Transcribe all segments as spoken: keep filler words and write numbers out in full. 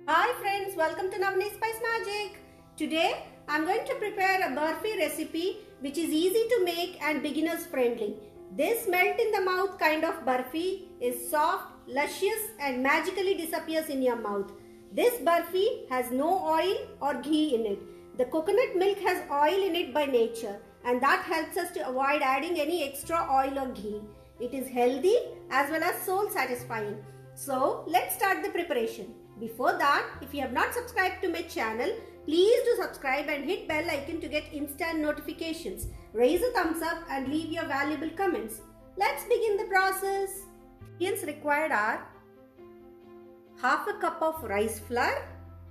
Hi friends, welcome to Navneet Spice Magic. Today I am going to prepare a burfi recipe which is easy to make and beginners friendly. This melt in the mouth kind of burfi is soft, luscious and magically disappears in your mouth. This burfi has no oil or ghee in it. The coconut milk has oil in it by nature and that helps us to avoid adding any extra oil or ghee. It is healthy as well as soul satisfying. So let's start the preparation. Before that, if you have not subscribed to my channel, please do subscribe and hit bell icon to get instant notifications. Raise a thumbs up and leave your valuable comments. Let's begin the process. Ingredients required are half a cup of rice flour,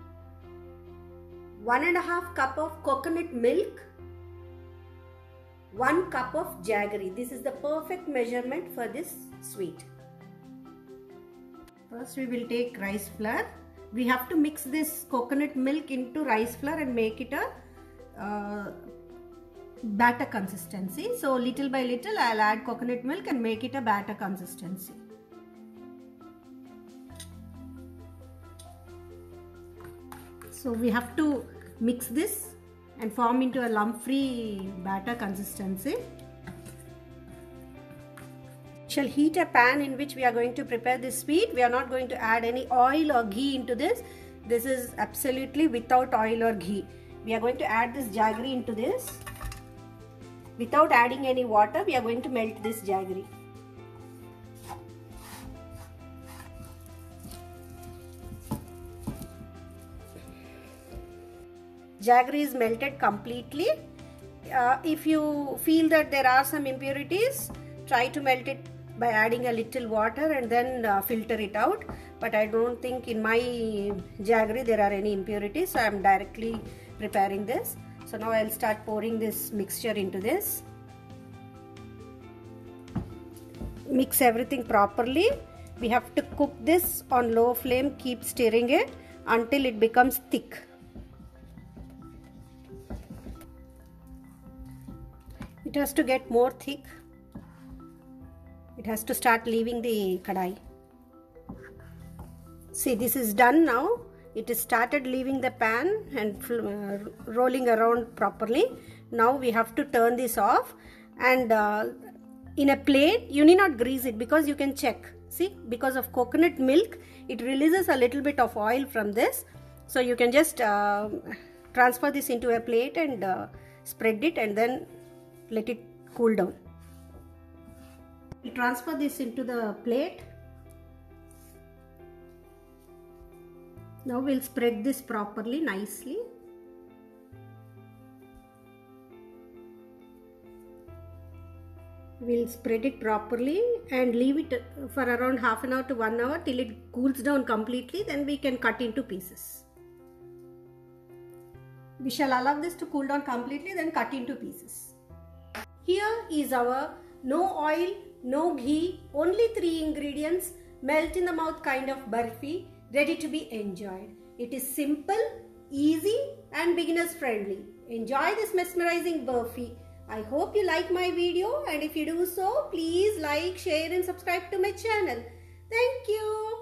one and a half cup of coconut milk, one cup of jaggery. This is the perfect measurement for this sweet. First we will take rice flour. We have to mix this coconut milk into rice flour and make it a uh, batter consistency. So little by little I will add coconut milk and make it a batter consistency. So we have to mix this and form into a lump-free batter consistency. Shall heat a pan in which we are going to prepare this sweet. We are not going to add any oil or ghee into this. This is absolutely without oil or ghee. We are going to add this jaggery into this. Without adding any water, we are going to melt this jaggery. Jaggery is melted completely. Uh, if you feel that there are some impurities, try to melt it by adding a little water and then uh, filter it out. But I don't think in my jaggery there are any impurities, so I am directly preparing this. So now I will start pouring this mixture into this. Mix everything properly. We have to cook this on low flame, keep stirring it until it becomes thick. It has to get more thick. It has to start leaving the kadai. See, this is done now. It is started leaving the pan and uh, rolling around properly. Now we have to turn this off, and uh, in a plate you need not grease it because you can check. See, because of coconut milk it releases a little bit of oil from this. So you can just uh, transfer this into a plate and uh, spread it and then let it cool down. We'll transfer this into the plate. Now we'll spread this properly, nicely. We'll spread it properly and leave it for around half an hour to one hour till it cools down completely. Then we can cut into pieces. We shall allow this to cool down completely, then cut into pieces. Here is our no oil, no ghee, only three ingredients, melt in the mouth kind of burfi, ready to be enjoyed. It is simple, easy and beginners friendly. Enjoy this mesmerizing burfi. I hope you like my video, and if you do so, please like, share and subscribe to my channel. Thank you.